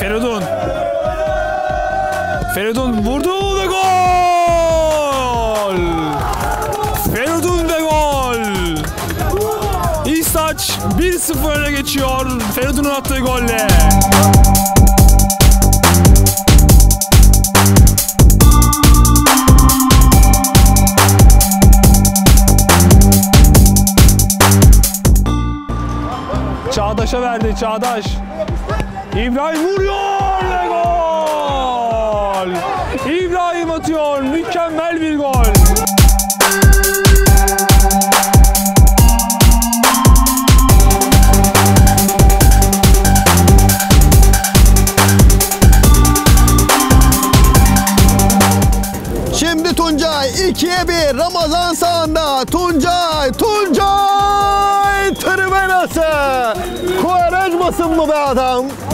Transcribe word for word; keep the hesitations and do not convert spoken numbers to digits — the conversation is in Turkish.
Feridun. Feridun vurdu ve gol! Feridun ve gol! İstaç bir sıfır öne geçiyor Feridun'un attığı golle. Çağdaş'a verdi, Çağdaş. İbrahim vuruyor ve gol! İbrahim atıyor, mükemmel bir gol. Şimdi Tuncay ikiye bir Ramazan sahanda. Tuncay, Tuncay tribünası. Kuarejmasın mı be adam?